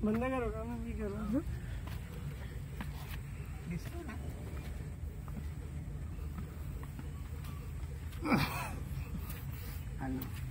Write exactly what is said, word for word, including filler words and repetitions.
बंद करो का मैं भी कर रहा हूँ। हेलो